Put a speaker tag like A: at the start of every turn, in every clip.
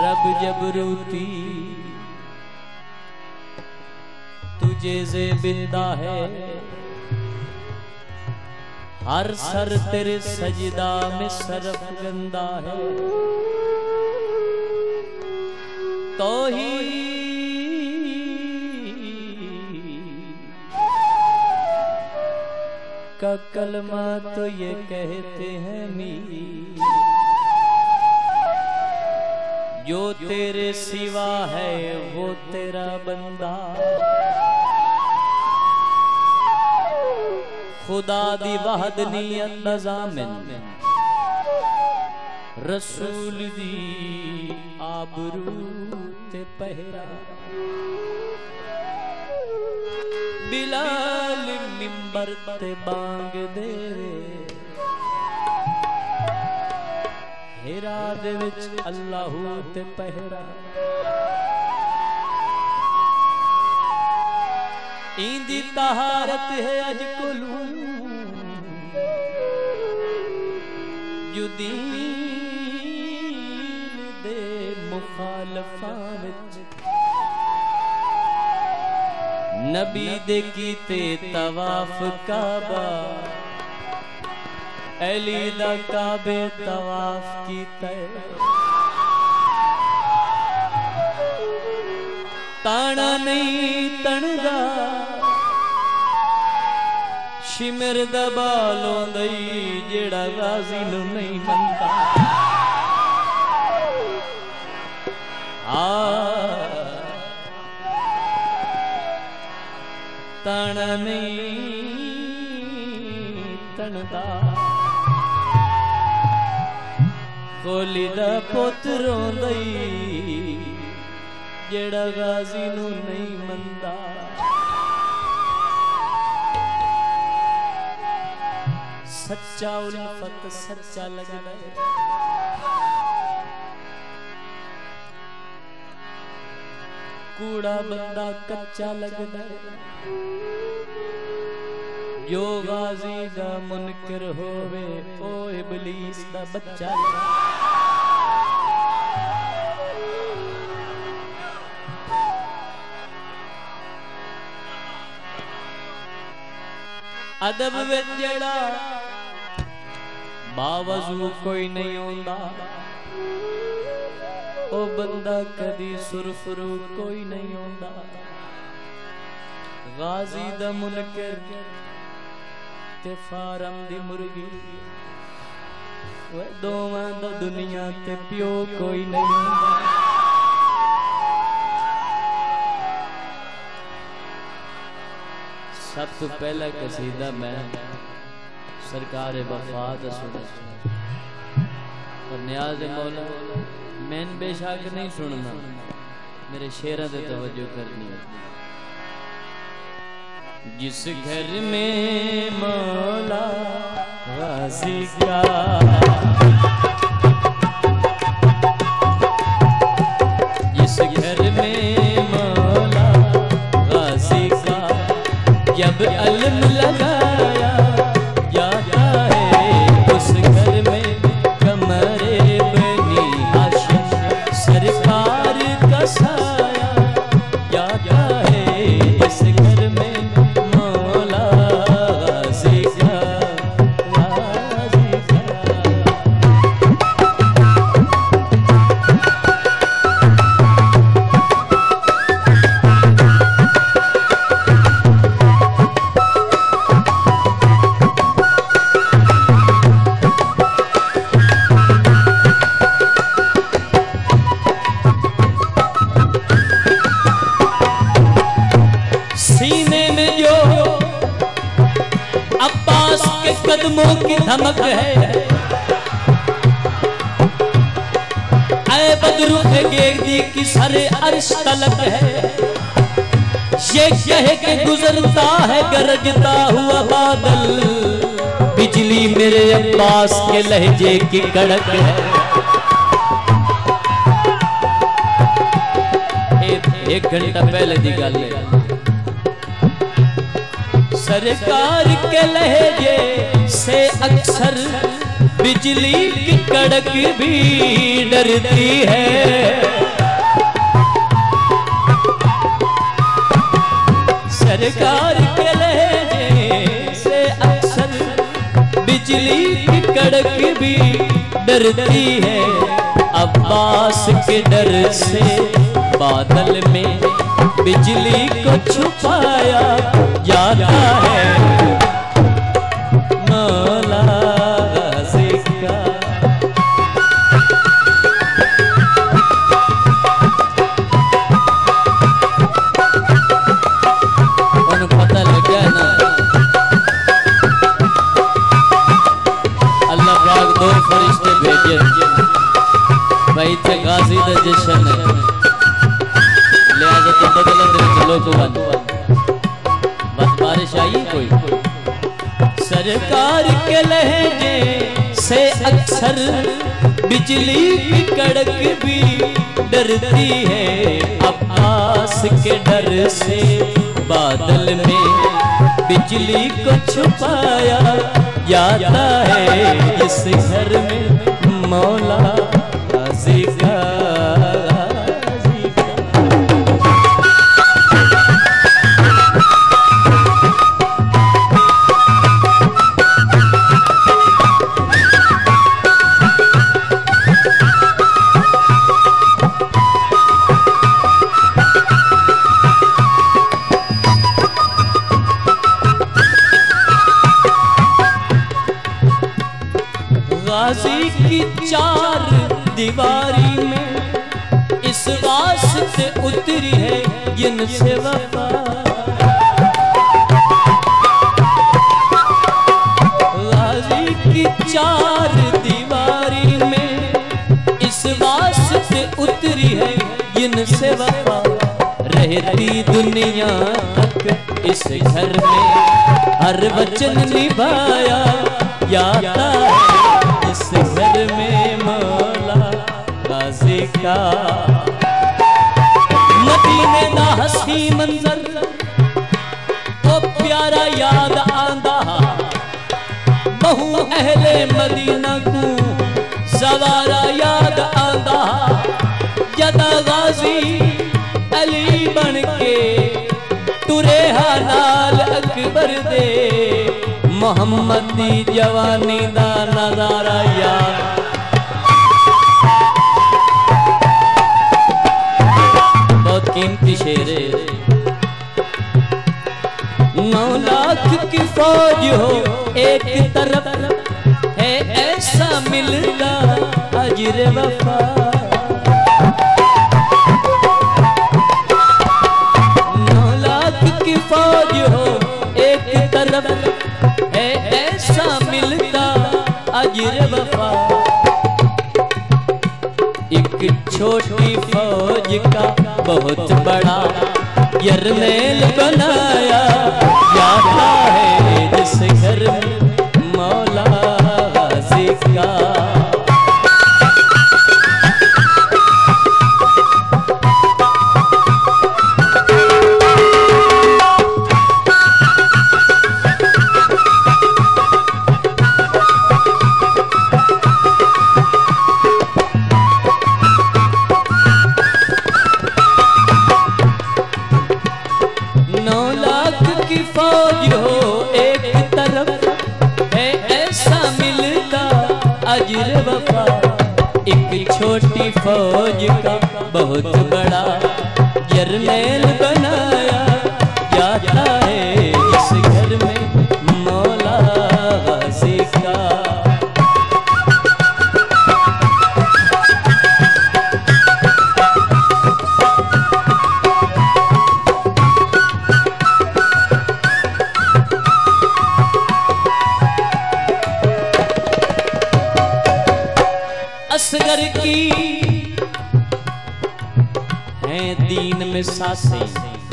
A: रब जबरूती तुझे से बिंदा है, हर सर तेरे सजदा में सरफ गंदा है। तो ही का कलमा तो ये कहते हैं मीर, जो तेरे सिवा है वो तेरा बंदा। खुदा दी वहदनीयत नज़ामिन, रसूल दी आबरू ते पहरा। बिलाल मिंबर ते बांग दे, हेरा दे विच अल्लाहू ते पहरा। इंदी तहारत है अज कोलू, जो दीन दे मुखालफां विच नबी दे कीते तवाफ काबा, अली दा काबे तवाफ कीते। ताना नहीं तणदा शिमर दबालों दई, जेड़ा गाजी नू नहीं मनदा। ताना नहीं तणदा, कोली दा पुत्रों दई, जेड़ा गाजी नू नहीं मनदा। सच्चा उल्फत सच्चा लगदा है, कूड़ा बंदा कच्चा लगदा है। जो गाजी दा मुनकर होवे ओ इबलीस दा बच्चा लगदा। अदब विच जेड़ा बावजू कोई नहीं होंदा, ओ बंदा कदी सुरफरू कोई नहीं होंदा। गाजी दा मुनकर ते फारम दी मुर्गी, वे दोवां दा दुनिया ते प्यो कोई नहीं होंदा। सब तो पहला कसीदा मैं सरकार वफात सुना और न्याज मौला मैन बेशक नहीं सुनना, मेरे शेरों से तवज्जो करनी है। जिस घर में मौला गाजी का, जिस घर में मौला गाजी का जब अलम लगाया जाता है, उस घर में कमरे बनी हाशिम सरकार का साया जाता है। इस घर में मौला गाजी का, गाजी का। कदमों की धमक है, ऐ बदरू गेदी की सारे अर्श तलक है। ये कह के गुजरता है गरजता हुआ बादल, बिजली मेरे अब्बास के लहजे की कड़क है। एक घंटा पहले दी गल है, सरकार के लहजे से अक्सर बिजली की कड़क भी डरती है। बिजली की कड़क भी डरती है। अब्बास के डर से बादल में बिजली को छुपाया जाता है। मौला गाज़ी का उन्हें पता लग गया ना, अल्लाह पाक दो फरिश्ते भेजे भाई थे गाजी दा जश्न है, लिहाजा तो बदल दे चलो को बस बारिश आई कोई। सरकार के लहजे से अक्सर बिजली की कड़क भी डरती है। अब्बास के डर से बादल में बिजली को छुपाया जाता है। इस घर में मौला गाज़ी का गाज़ी की चार दीवारी में इस वास्ते उतरी है जिनसे वफा। गाज़ी की चार दीवारी में इस वास्ते उतरी है जिनसे वफा। रहती दुनिया तक इस घर में हर वचन निभाया जाता है। इस घर में मौला गाज़ी का मदीने दा हसी मंजर तो प्यारा याद आंदा। बहु अहले मदीना को सवारा याद आंदा। जदा गाज़ी अली बन के तुरे नाल अकबर दे मोहम्मद दी जवानी दा नजारा यार। बहुत कीमती शेर है। 9 लाख की फौज हो एक तरफ है ऐसा मिलता अजर वफा। 9 लाख की फौज हो एक तरफ है ऐसा मिलता अजर वफा। एक छोटी फौज का बहुत बड़ा जरनैल बनाया जाता है। जिस घर में मौला गाज़ी का फौज हो एक तरफ है ऐसा मिलता अजर वफा। एक छोटी फौज का बहुत बड़ा जरनैल बनाया जाता है। इस घर में मौला गाज़ी का असगर की हैं दीन में सांसें।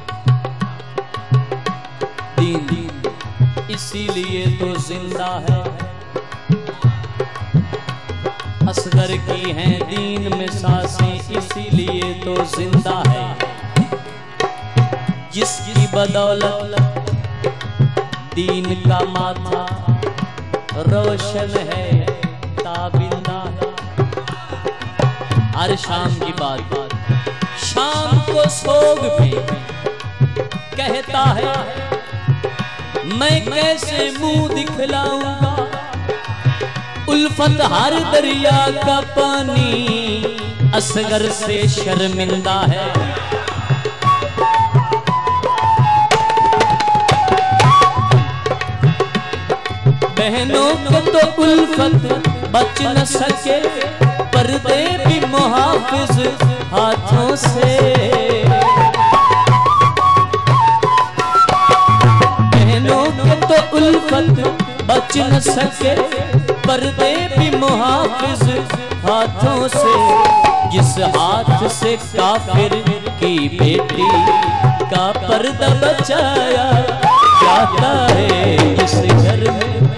A: दीन इसीलिए तो जिंदा है। असगर की हैं दीन में सांसें इसीलिए तो जिंदा है। जिसकी बदौलत दीन का माथा रोशन है ताबिंदा है। हर शाम की बात शाम को सोग पे कहता है मैं कैसे मुंह दिखलाऊंगा उल्फत हर दरिया का पानी असगर से शर्मिंदा है। बहनों को तो उल्फत बच न सके, पर्दे भी मुहाफिज हाथों से। बहनों को तो उल्फत बच न सके, पर्दे भी मुहाफिज हाथों से। जिस हाथ से काफिर की बेटी का पर्दा बचाया जाता है, जिस घर में